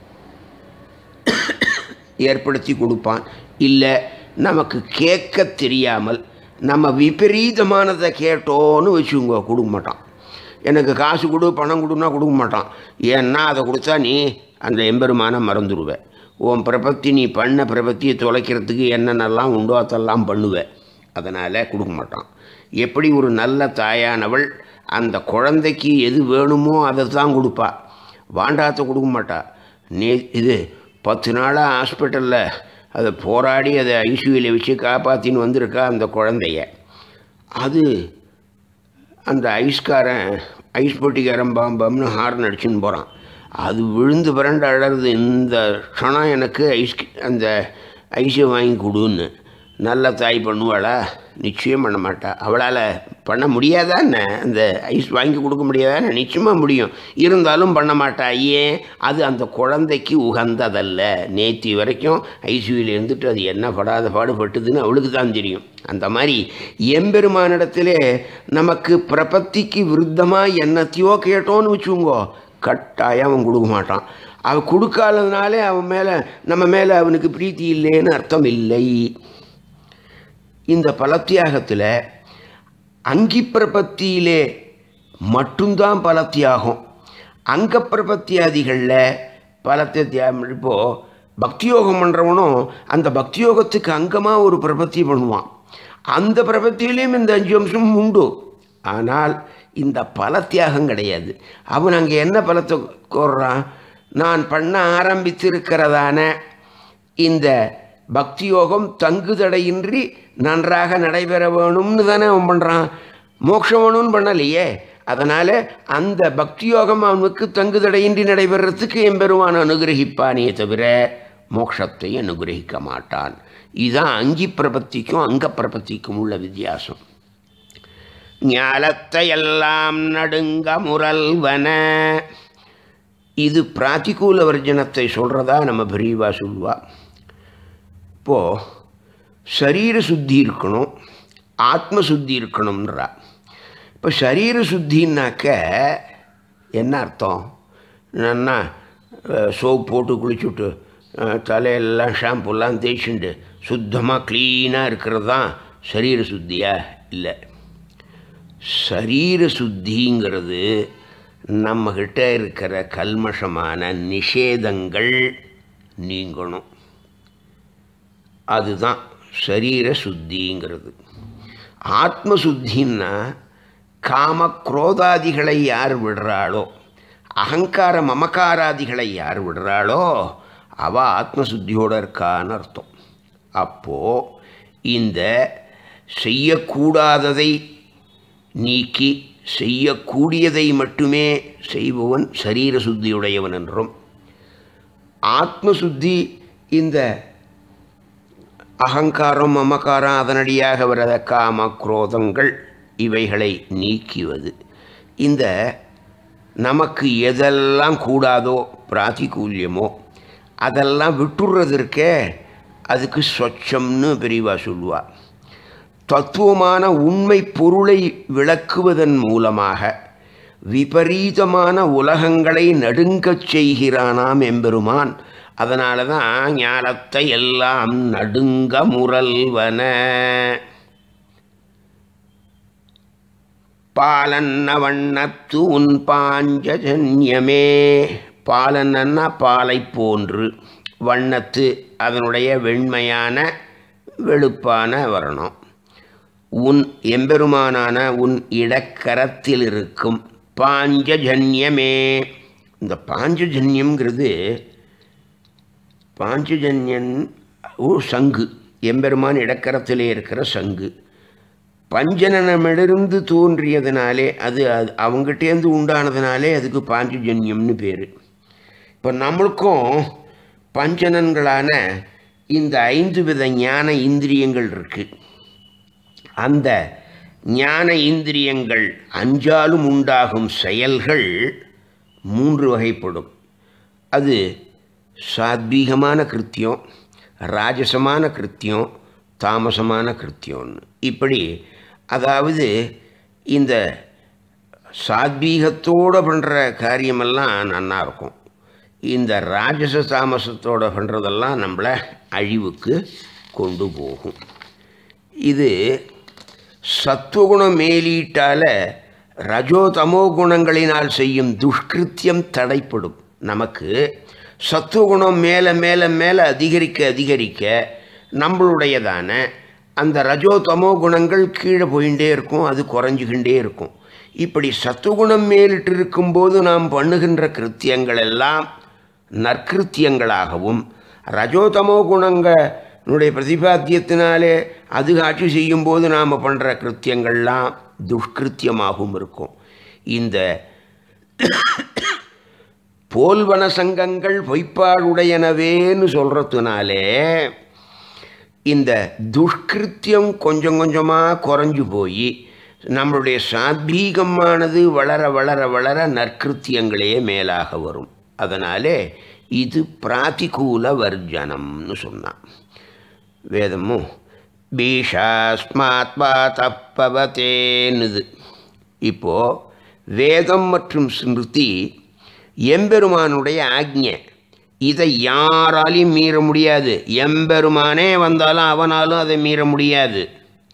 ஏற்படுத்தி கொடுப்பான். இல்லை நமக்கு கேட்க தெரியாமல் நம்ம விபரீதமானதை கேட்டோன்னு வச்சுக்கோங்க, கொடுக்க மாட்டான். எனக்கு காசு கொடு பணம் கொடுன்னா கொடுக்க மாட்டான். ஏன்னா அதை கொடுத்தா நீ அந்த எம்பெருமானை மறந்துடுவேன். உன் பிரபத்தி நீ பண்ண பிரபத்தியை தொலைக்கிறதுக்கு என்னென்னலாம் உண்டோ அதெல்லாம் பண்ணுவேன். அதனால் கொடுக்க மாட்டான். எப்படி ஒரு நல்ல தாயானவள் அந்த குழந்தைக்கு எது வேணுமோ அதை தான் கொடுப்பா, வாண்டாத்தை கொடுக்க மாட்டா. நே இது பத்து நாளாக ஹாஸ்பிட்டலில் அதை போராடி அதை ஐசியூவில் வச்சு காப்பாற்றின்னு வந்திருக்கா அந்த குழந்தைய. அது அந்த ஐஸ்காரன் ஐஸ் பொட்டிக்காரன் பாம்பம்னு ஹார்ன் அடிச்சுன்னு போகிறான். அது விழுந்து பிறண்டு அழறது, இந்த க்ஷணம் எனக்கு ஐஸ் அந்த ஐஸை வாங்கி கொடுன்னு. நல்ல தாய் பண்ணுவாளா? நிச்சயம் பண்ண மாட்டா. அவளால் பண்ண முடியாதான்னு, அந்த ஐஸ் வாங்கி கொடுக்க முடியாதான்னு? நிச்சயமாக முடியும், இருந்தாலும் பண்ண மாட்டா. ஏன்? அது அந்த குழந்தைக்கு உகந்ததல்ல. நேற்று வரைக்கும் ஐசியூவில் இருந்துட்டு அது என்ன படாத பாடுபட்டுதுன்னு அவளுக்கு தான் தெரியும். அந்த மாதிரி எம்பெருமானிடத்திலே நமக்கு பிரபத்திக்கு விருத்தமாக என்னத்தையோ கேட்டோன்னு வச்சுங்கோ, கட்டாயம் அவன் கொடுக்க மாட்டான். அவன் கொடுக்காததுனாலே அவன் மேலே நம்ம மேலே அவனுக்கு பிரீத்தி இல்லைன்னு அர்த்தம் இல்லை. இந்த பலத்தியாகத்தில் அங்கி பிரபத்தியிலே மட்டும்தான் பலத்தியாகும். அங்க பிரபத்தியாதிகளில் பலத்தை தியாகம். இப்போது பக்தியோகம் பண்ணுறவனும் அந்த பக்தியோகத்துக்கு அங்கமாக ஒரு பிரபத்தி பண்ணுவான். அந்த பிரபத்தியிலையும் இந்த அஞ்சு அம்சமும் உண்டு. ஆனால் இந்த பலத்தியாகம் கிடையாது. அவன் அங்கே என்ன பலத்தை கோர்றான்? நான் பண்ண ஆரம்பித்திருக்கிறதான இந்த பக்தியோகம் தங்குதடையின்றி நன்றாக நடைபெற வேணும்னு தானே அவன் பண்ணுறான். மோட்சம் வேணும்னு பண்ணலையே. அதனால் அந்த பக்தியோகம் அவனுக்கு தங்குதடையின்றி நடைபெறத்துக்கு எம்பெருமான் அனுகிரகிப்பானே தவிர மோட்சத்தை அனுகிரகிக்க மாட்டான். இதுதான் அங்கி பிரபத்திக்கும் அங்க பிரபத்திக்கும் உள்ள வித்தியாசம். ஞாலத்தை எல்லாம் நடுங்க முரல்வன, இது பிராத்திகூல வர்ஜனத்தை சொல்கிறதா நம்ம பெரியவா சொல்வா. இப்போது சரீர சுத்தி இருக்கணும், ஆத்ம சுத்தி இருக்கணும்ன்றா. இப்போ சரீர சுத்தின்னாக்க என்ன அர்த்தம்? என்னன்னா சோப் போட்டு குளிச்சுட்டு தலையெல்லாம் ஷாம்புலாம் தேய்ச்சிண்டு சுத்தமாக க்ளீனாக இருக்கிறது தான் சரீர சுத்தியா? இல்லை. சரீர சுத்திங்கிறது நம்மக்கிட்ட இருக்கிற கல்மஷமான நிஷேதங்கள் நீங்கணும். அதுதான் சரீர சுத்திங்கிறது. ஆத்ம சுத்தின்னா காம குரோதாதிகளை யார் விடுறாளோ, அகங்கார மமகாராதிகளை யார் விடுறாளோ அவ ஆத்மசுத்தியோடு இருக்கான்னு அர்த்தம். அப்போது இந்த செய்யக்கூடாததை நீக்கி செய்யக்கூடியதை மட்டுமே செய்பவன் சரீர சுத்தியுடையவன் என்றும், ஆத்மசுத்தி இந்த அகங்காரம் மமகாரம் அதனடியாக வர காம குரோதங்கள் இவைகளை நீக்குவது. இந்த நமக்கு எதெல்லாம் கூடாதோ பிராதிகூல்யமோ அதெல்லாம் விட்டுடுறதற்கே அதுக்கு ஸ்வச்சம்னு பெரியவா சொல்லுவாள். தத்துவமான உண்மை பொருளை விளக்குவதன் மூலமாக விபரீதமான உலகங்களை நடுங்கச் செய்கிறானாம் எம்பெருமான். அதனால தான் ஞாலத்தை எல்லாம் நடுங்க முரல்வன. பாலன்ன வண்ணத்து உன் பாஞ்சஜன்யமே, பாலன்னா பாலை போன்று, வண்ணத்து அதனுடைய வெண்மையான வெளுப்பான வர்ணம், உன் எம்பெருமானான உன் இடக்கரத்தில் இருக்கும் பாஞ்சஜன்யமே. இந்த பாஞ்சஜன்யம்ங்கிறது பாஞ்சஜன்யன் ஓ சங்கு, எம்பெருமான் இடக்கரத்திலே இருக்கிற சங்கு. பஞ்சனமிலிருந்து தோன்றியதுனாலே அது அது அவங்ககிட்டேருந்து உண்டானதுனாலே அதுக்கு பாஞ்சஜன்யம்னு பேர். இப்போ நம்மளுக்கும் பஞ்சனன்களான இந்த ஐந்து வித ஞான இந்திரியங்கள் இருக்குது. அந்த ஞான இந்திரியங்கள் அஞ்சாலும் உண்டாகும் செயல்கள் மூன்று வகைப்படும். அது சாத்வீகமான கிருத்தியம், ராஜசமான கிருத்தியம், தாமசமான கிருத்தியம்னு. இப்படி அதாவது இந்த சாத்வீகத்தோடு பண்ணுற காரியமெல்லாம் நன்னா இருக்கும். இந்த ராஜச தாமசத்தோடு பண்ணுறதெல்லாம் நம்மளை அழிவுக்கு கொண்டு போகும். இது சத்துவகுணம் மேலீட்டால் ரஜோ தமோ குணங்களினால் செய்யும் துஷ்கிருத்தியம் தடைப்படும். நமக்கு சத்துவகுணம் மேலே மேலே மேலே அதிகரிக்க அதிகரிக்க நம்மளுடையதான அந்த ரஜோ தமோ குணங்கள் கீழே போயிட்டே இருக்கும், அது குறைஞ்சிக்கிண்டே இருக்கும். இப்படி சத்துவகுணம் மேலிட்டு இருக்கும்போது நாம் பண்ணுகின்ற கிருத்தியங்கள் எல்லாம் நற்கிருத்தியங்களாகவும், ரஜோதமோ குணங்களுடைய பிரதிபாத்தியத்தினாலே அது ஆட்சி செய்யும்போது நாம் பண்ணுற கிருத்தியங்கள்லாம் துஷ்கிருத்தியமாகவும் இருக்கும். இந்த போல்வன சங்கங்கள் பொய்ப்பாடுடையனவேன்னு சொல்கிறதுனாலே இந்த துஷ்கிருத்தியம் கொஞ்சம் கொஞ்சமாக குறைஞ்சு போய் நம்மளுடைய சாத்வீகமானது வளர வளர வளர நற்கிருத்தியங்களே மேலாக வரும். அதனாலே இது பிராதிகூல வர்ஜனம்னு சொன்னான் வேதமும். பீஷாஸ்மாத்மா தப்பவத்தேன்னுது. இப்போது வேதம் மற்றும் ஸ்மிருதி எம்பெருமானுடைய ஆக்ஞை, இதை யாராலையும் மீற முடியாது. எம்பெருமானே வந்தாலும் அவனாலும் அதை மீற முடியாது.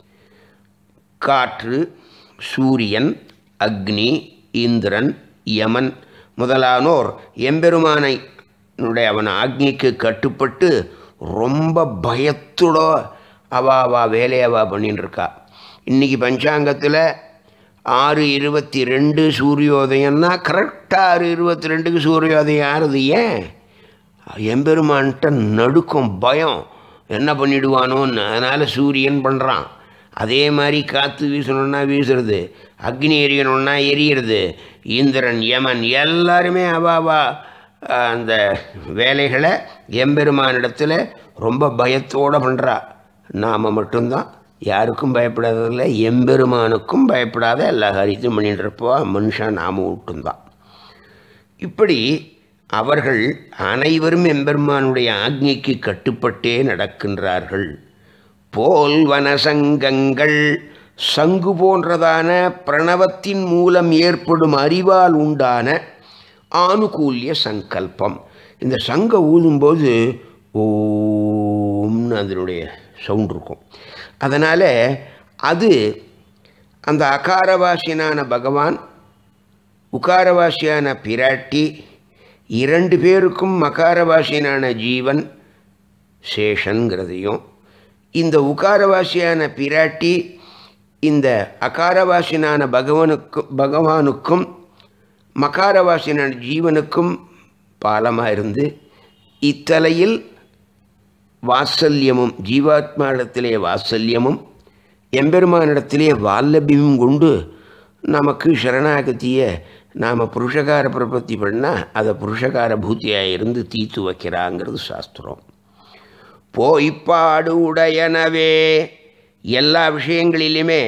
காற்று, சூரியன், அக்னி, இந்திரன், யமன் முதலானோர் எம்பெருமானை அவன் ஆக்னிக்கு கட்டுப்பட்டு ரொம்ப பயத்தோட அவா அவா வேலையவா பண்ணின்னு இருக்கா. இன்றைக்கி பஞ்சாங்கத்தில் ஆறு இருபத்தி ரெண்டு சூரியோதயம்னா கரெக்டாக ஆறு இருபத்தி ரெண்டுக்கு சூரியோதயம் ஆறுது. ஏன்? எம்பெருமான்கிட்ட நடுக்கும் பயம், என்ன பண்ணிடுவானோன்னு. அதனால் சூரியன் பண்ணுறான். அதே மாதிரி காற்று வீசணுன்னா வீசுறது, அக்னி எரியணுன்னா எரியிறது, இந்திரன், யமன் எல்லாருமே அவாவா அந்த வேலைகளை எம்பெருமானிடத்தில் ரொம்ப பயத்தோடு பண்ணுறா. நாம் மட்டும்தான் யாருக்கும் பயப்படாததில்லை, எம்பெருமானுக்கும் பயப்படாத எல்லா காரியத்தையும் பண்ணிட்டு இருப்போம். மனுஷன் நாம விட்டுந்தான். இப்படி அவர்கள் அனைவரும் எம்பெருமானுடைய ஆக்ஞைக்கு கட்டுப்பட்டே நடக்கின்றார்கள். போல் வனசங்கங்கள் சங்கு போன்றதான பிரணவத்தின் மூலம் ஏற்படும் அறிவால் உண்டான ஆனுகூல்ய சங்கல்பம். இந்த சங்க ஊதும்போது ஓம்னு அதனுடைய சவுண்ட் இருக்கும். அதனால் அது அந்த அகாரவாசியனான பகவான், உகாரவாசியான பிராட்டி, இரண்டு பேருக்கும் மகாரவாசியனான ஜீவன் சேஷன்கிறதையும், இந்த உகாரவாசியான பிராட்டி இந்த அகாரவாசியனான பகவானுக்கும் பகவானுக்கும் மகாரவாசியனான ஜீவனுக்கும் பாலமாக இருந்து இத்தலையில் வாத்சல்யமும், ஜீவாத்மானிடத்திலே வாத்சல்யமும் எம்பெருமானிடத்திலே வால்லபியமும் கொண்டு நமக்கு சரணாகதியை நாம் புருஷகார பிரபத்தி பண்ணால் அதை புருஷகார பூத்தியாக இருந்து தீத்து வைக்கிறாங்கிறது சாஸ்திரம். போய்ப்பாடு உடையனவே எல்லா விஷயங்களிலுமே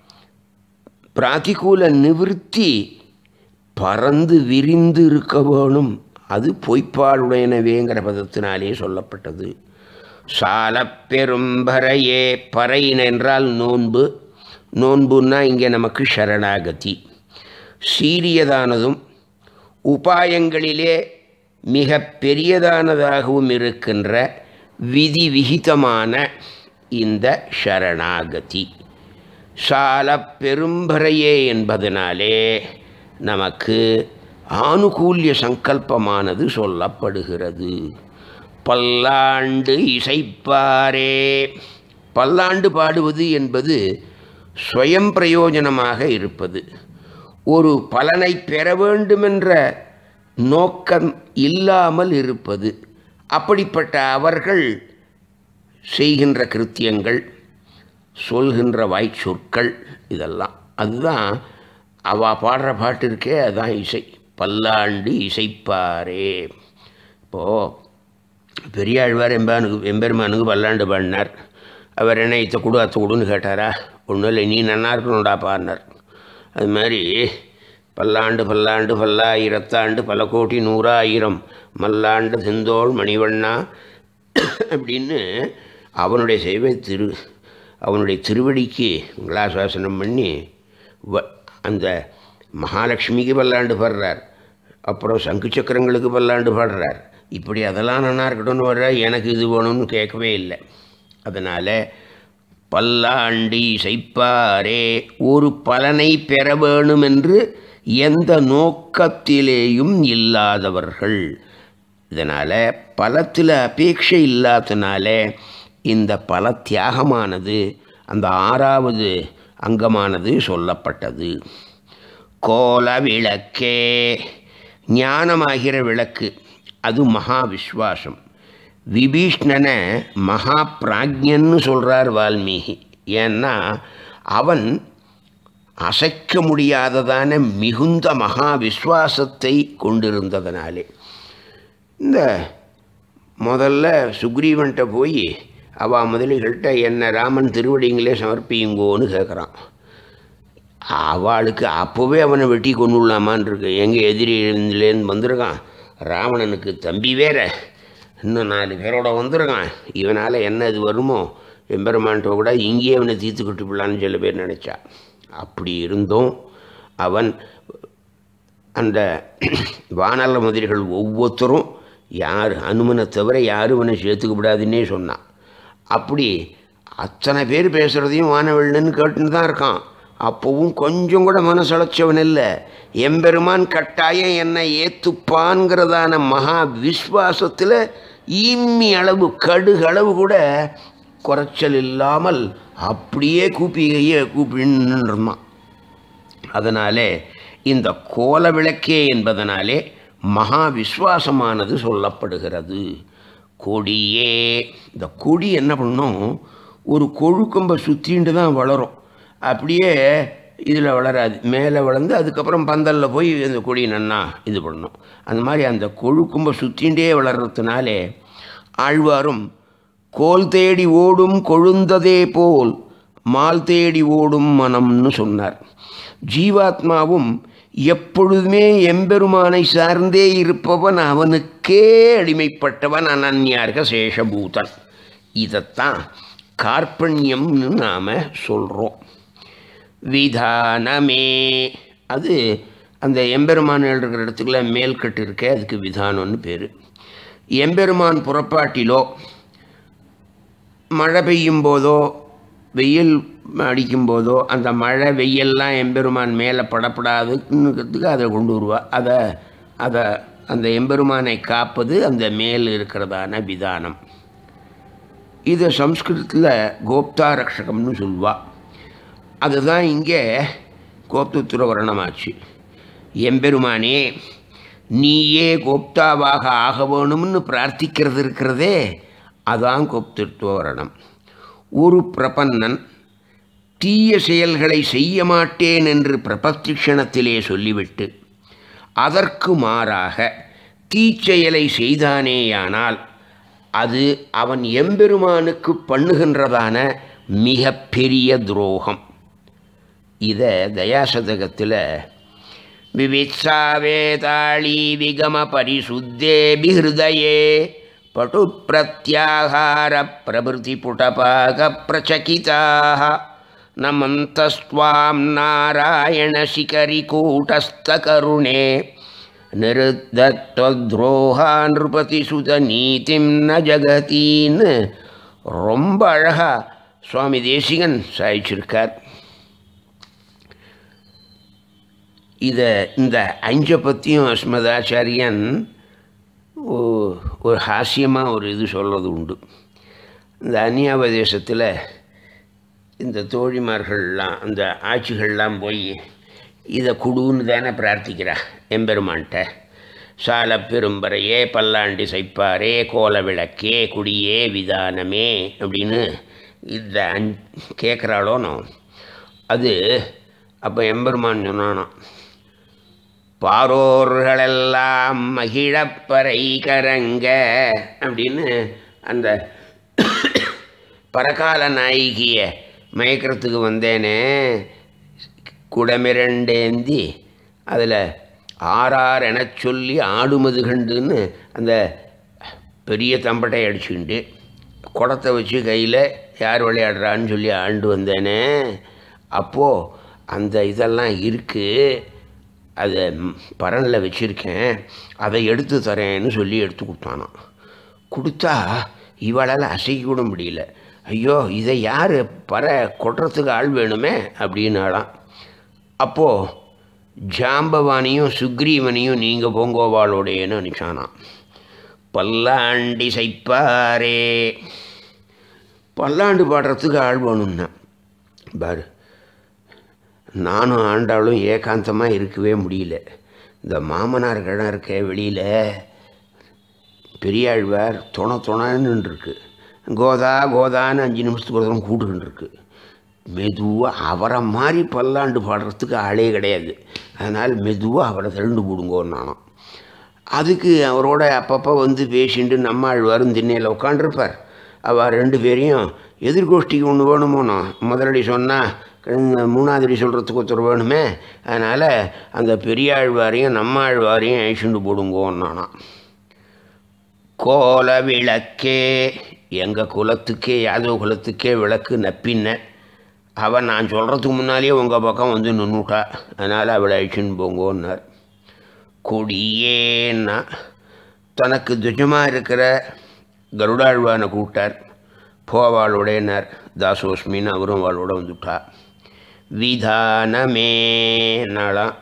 பிராதிகூல நிவிருத்தி பறந்து விரிந்து இருக்க வேணும். அது பொய்ப்பாடுடையனவேங்கிற பதத்தினாலே சொல்லப்பட்டது. சால பெரும்பறையே, பறையின் என்றால் நோன்பு. நோன்புன்னா இங்கே நமக்கு சரணாகதி. சீரியதானதும் உபாயங்களிலே மிக பெரியதானதாகவும் இருக்கின்ற விதி விகிதமான இந்த சரணாகதி. சால பெரும்பறையே என்பதனாலே நமக்கு ஆனுகூல்ய சங்கல்பமானது சொல்லப்படுகிறது. பல்லாண்டு இசைப்பாரே. பல்லாண்டு பாடுவது என்பது ஸ்வயம் பிரயோஜனமாக இருப்பது, ஒரு பலனை பெற வேண்டுமென்ற நோக்கம் இல்லாமல் இருப்பது. அப்படிப்பட்ட அவர்கள் செய்கின்ற கிருத்தியங்கள் சொல்கின்ற வாய்ச்சொற்கள் இதெல்லாம். அதுதான் அவள் பாடுற பாட்டு இருக்கே, அதுதான் இசை. பல்லாண்டு இசைப்பாரே. இப்போது பெரியாழ்வார் எம்பானுக்கு எம்பெருமானுக்கு பல்லாண்டு பாடினார். அவர் என்ன இத்த கொடு அத்தை கொடுன்னு கேட்டாரா? ஒன்றும் இல்லை, நீ நன்னா இருக்கணும்டா பாடினார். அது மாதிரி பல்லாண்டு பல்லாண்டு பல்லாயிரத்தாண்டு பல கோடி நூறாயிரம் மல்லாண்டு செந்தோள் மணிவண்ணா அப்படின்னு அவனுடைய சேவை திரு அவனுடைய திருவடிக்கு மங்களாசாசனம் பண்ணி வ அந்த மகாலட்சுமிக்கு பல்லாண்டு பாடுறார். அப்புறம் சங்கு சக்கரங்களுக்கு பல்லாண்டு பாடுறார். இப்படி அதெல்லாம் நல்லா இருக்கட்டும்னு வர்ற, எனக்கு இது வேணும்னு கேட்கவே இல்லை. அதனால் பல்லாண்டு இசைப்பாரே, ஒரு பலனை பெற வேணும் என்று எந்த நோக்கத்திலேயும் இல்லாதவர்கள். இதனால் பலத்தில் அபேட்சை இல்லாதனால இந்த பல தியாகமானது அந்த ஆறாவது அங்கமானது சொல்லப்பட்டது. கோல விளக்கே, ஞானமாகிற விளக்கு, அது மகா விஸ்வாசம். விபீஷ்ணனை மகா பிராஜ்யன்னு சொல்கிறார் வால்மீகி. ஏன்னா அவன் அசைக்க முடியாததான மிகுந்த மகா விஸ்வாசத்தை கொண்டிருந்ததனாலே. இந்த முதல்ல சுக்ரீவன்கிட்ட போய் அவள் முதலிகள்கிட்ட என்ன ராமன் திருவடிங்களே சமர்ப்பியுங்கோன்னு கேட்குறான். அவளுக்கு அப்போவே அவனை வெட்டி கொண்டுள்ளாமான் இருக்கு. எங்கள் எதிரிலேருந்து வந்திருக்கான், ராவணனுக்கு தம்பி வேற, இன்னும் நாலு பேரோட வந்திருக்கான், இவனால் என்ன இது வருமோ எம்பெருமான்ட்ட கூட இங்கேயே அவனை தீர்த்துக்கிட்டு போடலான்னு சில பேர் நினச்சா. அப்படி இருந்தும் அவன் அந்த வானர முதலிகள் ஒவ்வொருத்தரும் யார் அனுமனை தவிர யாரும் அவனை சேர்த்துக்கப்படாதுன்னே சொன்னான். அப்படி அத்தனை பேர் பேசுகிறதையும் வானவெள்ளன்னு கேட்டுன்னு தான் இருக்கான். அப்போவும் கொஞ்சம் கூட மனசளச்சவன் இல்லை. எம்பெருமான் கட்டாயம் என்னை ஏற்றுப்பான்கிறதான மகா விஸ்வாசத்தில் ஈம்மி அளவு கடுகளவு கூட குறைச்சல் இல்லாமல் அப்படியே கூப்பிகையே கூப்பிடுன்னுருந்தான். அதனாலே இந்த கோல விளக்கே என்பதனாலே மகா விஸ்வாசமானது சொல்லப்படுகிறது. கொடியே, இந்த கொடி என்ன பண்ணும், ஒரு கொழுக்கம்பை சுற்றின்ட்டு தான் வளரும். அப்படியே இதில் வளராது, மேலே வளர்ந்து அதுக்கப்புறம் பந்தலில் போய் இந்த கொடி நன்னா இது பண்ணணும். அந்த மாதிரி அந்த கொழுக்கம்பை சுற்றின்றே வளர்கிறதுனாலே ஆழ்வாரும் கோல் தேடி ஓடும் கொழுந்ததே போல் மால் தேடி ஓடும் மனம்னு சொன்னார். ஜீவாத்மாவும் எப்பொழுதுமே எம்பெருமானை சார்ந்தே இருப்பவன், அவனுக்கே அடிமைப்பட்டவன், அனன்யார்க சேஷபூதன். இதைத்தான் கார்பண்யம்னு நாம் சொல்கிறோம். விதானமே, அது அந்த எம்பெருமான் இருக்கிற இடத்துக்குள்ள மேல்கட்டு இருக்க, அதுக்கு விதானம்னு பேர். எம்பெருமான் புறப்பாட்டிலோ மழை பெய்யும் போதோ வெயில் அடிக்கும் போதோ அந்த மழை வெயிலெல்லாம் எம்பெருமான் மேலே படப்படாதுங்கிறதுக்கு அதை கொண்டு வருவா. அதை அதை அந்த எம்பெருமானை காப்பது அந்த மேல் இருக்கிறதான விதானம். இது சம்ஸ்கிருதத்தில் கோப்தா ரக்ஷகம்னு சொல்வா. அதுதான் இங்கே கோப்தத்துர வர்ணமாச்சு. எம்பெருமானே நீயே கோப்தாவாக ஆக வேணும்னு பிரார்த்திக்கிறது இருக்கிறதே, அதான் கோப்தத்துவ வர்ணம். ஒரு பிரபன்னன் தீய செயல்களை செய்ய மாட்டேன் என்று பிரபத்திக்ஷணத்திலே சொல்லிவிட்டு அதற்கு மாறாக தீச்செயலை செய்தானேயானால் அது அவன் எம்பெருமானுக்கு பண்ணுகின்றதான மிக பெரிய துரோகம். இதை தயாசதகத்தில் விவித்சாவேதாளி விகம பரிசுத்தே பிஹிருதயே பட்டு பிரத்யாகார பிரபிருதி புடபாக பிரச்சகிதாக நமந்தஸ்வாம் நாராயண சிகரி கூட்டஸ்த கருணே நிருத்தத்வத்ரோஹா நிருபதி சுத நீதிம் ந ஜகதீன்னு ரொம்ப அழகாக சுவாமி தேசிகன் சாய்ச்சிருக்கார். இதை இந்த அஞ்சை பற்றியும் அஸ்மதாச்சாரியன் ஒரு ஹாஸ்யமாக ஒரு இது சொல்கிறது உண்டு. இந்த அந்நியாபதேசத்தில் இந்த தோழிமார்கள்லாம் அந்த ஆட்சிகள்லாம் போய் இதை குடுன்னு தானே பிரார்த்திக்கிறா எம்பெருமான்கிட்ட. சால பெரும்பறையே பல்லாண்டி சைப்பாரே கோல விளக்கே குடியே விதானமே அப்படின்னு இதை அஞ் கேட்குறாளோனோ அது அப்போ எம்பெருமான் சொன்னானோ, பாரோர்களெல்லாம் மகிழப்பறை கரங்க அப்படின்னு அந்த பரகால நாயகிய மயக்கிறதுக்கு வந்தேனே, குடமிரண்டேந்தி அதில் ஆறார் என சொல்லி ஆடுமது கண்டுன்னு அந்த பெரிய தம்பட்டை அடிச்சுக்கிண்டு குடத்தை வச்சு கையில் யார் விளையாடுறான்னு சொல்லி ஆண்டு வந்தேனே, அப்போது அந்த இதெல்லாம் இருக்குது, அதை பரனில் வச்சுருக்கேன், அதை எடுத்து தரேன்னு சொல்லி எடுத்து கொடுத்தானான். கொடுத்தா இவளால் அசைக்க கூட முடியல. ஐயோ இதை யார் பற கொட்டுறதுக்கு ஆள் வேணுமே அப்படின்னாலாம். அப்போது ஜாம்பவானியும் சுக்ரீவனையும் நீங்கள் போங்கோவாளோடையன்னு அனுப்பிச்சானான். பல்லாண்டி சைப்பாரே, பல்லாண்டு பாடுறதுக்கு ஆள் வேணும்னா பாரு, நானும் ஆண்டாலும் ஏகாந்தமாக இருக்கவே முடியல. இந்த மாமனார் கிடம் இருக்க வெளியில் பெரியாழ்வார் துண துணன்னு இருக்கு, கோதா கோதான்னு அஞ்சு நிமிஷத்துக்கு ஒரு தரம் கூட்டுக்கிட்டு இருக்கு. மெதுவாக அவரை மாதிரி பல்லாண்டு பாடுறதுக்கு ஆளே கிடையாது, அதனால் மெதுவாக அவரை திரண்டு போடுங்கோன்னு நானும். அதுக்கு அவரோட அப்பப்போ வந்து பேசிட்டு நம்ம ஆழ்வாரும் திண்ணையில் உட்காண்டிருப்பார். அவள் ரெண்டு பேரையும் எதிர்கோஷ்டிக்கு ஒன்று வேணுமோனோ, முதலடி சொன்னால் மூணாவதடி சொல்கிறதுக்கு ஒருத்தர் வேணுமே, அதனால் அந்த பெரியாழ்வாரையும் நம்ம ஆழ்வாரையும் அழிச்சுண்டு போடுங்கோன்னு நானா. கோல விளக்கே, எங்கள் குலத்துக்கே யாதவ குலத்துக்கே விளக்கு நப்பின்ன, அவன் நான் சொல்கிறதுக்கு முன்னாலேயே உங்கள் பக்கம் வந்து நின்றுட்டா, அதனால் அவளை அழிச்சுன்னு போங்கோன்னார். கொடியேன்னா தனக்கு துஜமாக இருக்கிற கருடாழ்வானை கூப்பிட்டார். போவாளுடையனார் தாசோஸ்மின்னு அவரும் அவளோட வந்துவிட்டா. விதானமே நாளாம்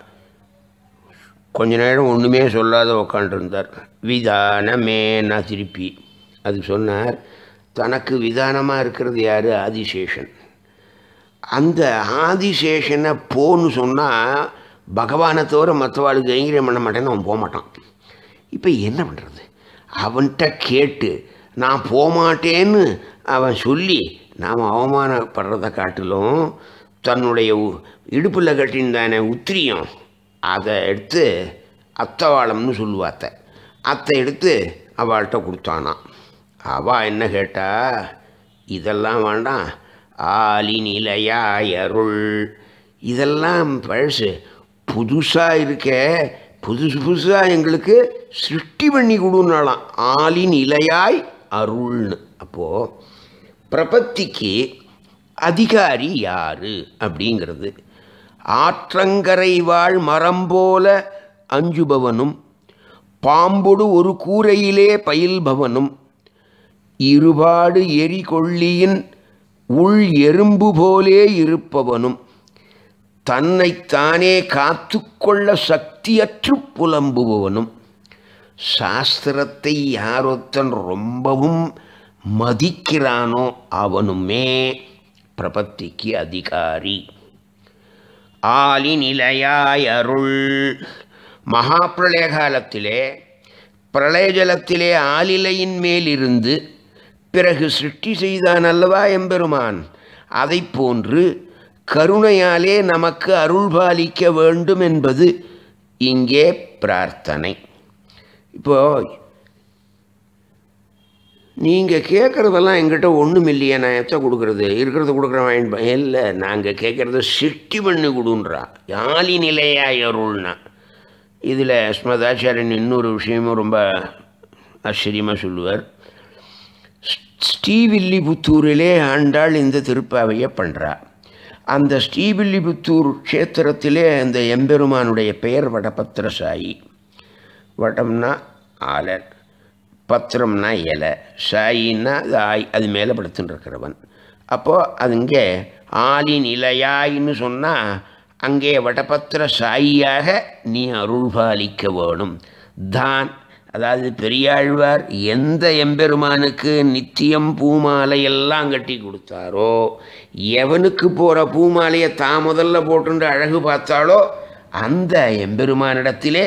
கொஞ்ச நேரம் ஒன்றுமே சொல்லாத உக்காண்டிருந்தார். விதானமேனா திருப்பி அது சொன்னார். தனக்கு விதானமாக இருக்கிறது யார்? ஆதிசேஷன். அந்த ஆதிசேஷனை போன்னு சொன்னால் பகவானை தவிர மற்றவாளுக்கு கைங்கரியம் பண்ண மாட்டேன்னு அவன் போக மாட்டான். இப்போ என்ன பண்ணுறது? அவன்கிட்ட கேட்டு நான் போகமாட்டேன்னு அவன் சொல்லி நாம் அவமானப்படுறதை காட்டிலும் தன்னுடைய இடுப்பில் கட்டின்தானே உத்திரியம் அதை எடுத்து அத்தவாளம்னு சொல்லுவாத்த, அத்தை எடுத்து அவள்கிட்ட கொடுத்தானான். அவள் என்ன கேட்டா, இதெல்லாம் வேண்டாம், ஆலி நிலையாய் அருள், இதெல்லாம் பழசு, புதுசாக இருக்க, புதுசு புதுசாக எங்களுக்கு சிருஷ்டி பண்ணி கொடுனாலாம். ஆலி நிலையாய் அருள்னு. அப்போது பிரபத்திக்கு அதிகாரி யார் அப்படிங்கிறது, ஆற்றங்கரை வாழ் மரம்போல அஞ்சுபவனும் பாம்பொடு ஒரு கூரையிலே பயில்பவனும் இருபாடு எரி கொள்ளியின் உள் எறும்பு போலே இருப்பவனும் தன்னைத்தானே காத்து கொள்ள சக்தியற்று புலம்புபவனும் சாஸ்திரத்தை யாரொத்தன் ரொம்பவும் மதிக்கிறானோ அவனுமே பிரபத்திக்கு அதிகாரி. ஆலி நிலையாய் அருள். மகா பிரளய காலத்திலே பிரளய ஜலத்திலே ஆலிலையின் மேலிருந்து பிறகு சிருஷ்டி செய்தான் அல்லவா எம்பெருமான், அதை போன்று கருணையாலே நமக்கு அருள் பாலிக்க வேண்டும் என்பது இங்கே பிரார்த்தனை. இப்போது நீங்கள் கேட்குறதெல்லாம் எங்கிட்ட ஒன்றும் இல்லையே, நான் எத்த கொடுக்குறது, இருக்கிறத கொடுக்குற வாங்கிட்டு இல்லை, நாங்கள் கேட்குறத சிருஷ்டி பண்ணி கொடுன்றா. யாலி நிலையாய் அருள்னா. இதில் ஸ்மதாச்சாரியன் இன்னொரு விஷயமும் ரொம்ப ஆச்சரியமாக சொல்லுவார். ஸ்ரீவில்லிபுத்தூரிலே ஆண்டாள் இந்த திருப்பாவையை பண்ணுறா. அந்த ஸ்ரீவில்லிபுத்தூர் க்ஷேத்திரத்திலே அந்த எம்பெருமானுடைய பெயர் வடபத்திரசாயி. வடம்னா ஆலர், பத்திரம்னா இலை, சாயின்னா அது ஆய், அது மேலே படுத்துன்னு இருக்கிறவன். அப்போது அது இங்கே ஆலி நிலையாயின்னு சொன்னால் அங்கே வடபத்திர சாயியாக நீ அருள்பாலிக்க வேணும் தான். அதாவது பெரியாழ்வார் எந்த எம்பெருமானுக்கு நித்தியம் பூமாலையெல்லாம் கட்டி கொடுத்தாரோ, எவனுக்கு போகிற பூமாலையை தான் முதல்ல போட்டுண்டு அழகு பார்த்தாலோ அந்த எம்பெருமானிடத்திலே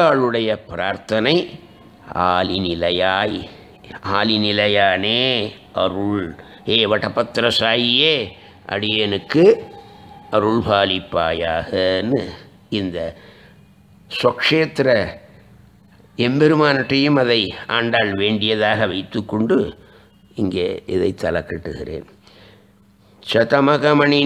ஆண்டாளுடைய பிரார்த்தனை ஆலி நிலையாய், ஆலி நிலையானே அருள். ஏ வடபத்திர சாயியே அடியனுக்கு அருள் பாலிப்பாயாகன்னு இந்த ஸ்வக்ஷேத்திர எம்பெருமானட்டையும் அதை ஆண்டாள் வேண்டியதாக வைத்துக்கொண்டு இங்கே இதை தலக்கட்டுகிறேன். சதமகமணி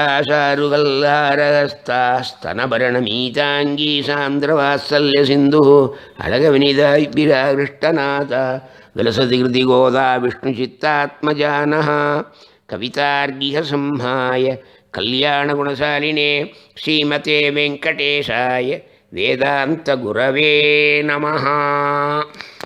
நீலாசாருகல்லாரஸ்தாஸ்தனபரணமீதாங்கி சாந்திரவாத்சல்ய சிந்து அழகவினிதாபிராகிருஷ்டநாதா விலசதிகிருதி கோதா விஷ்ணு சித்தாத்மஜானஹ கவிதார்கிஹ சம்ஹாய கல்யாணகுணசாலினே ஸ்ரீமதே வெங்கடேஷாய வேதாந்த குரவே நமஹ.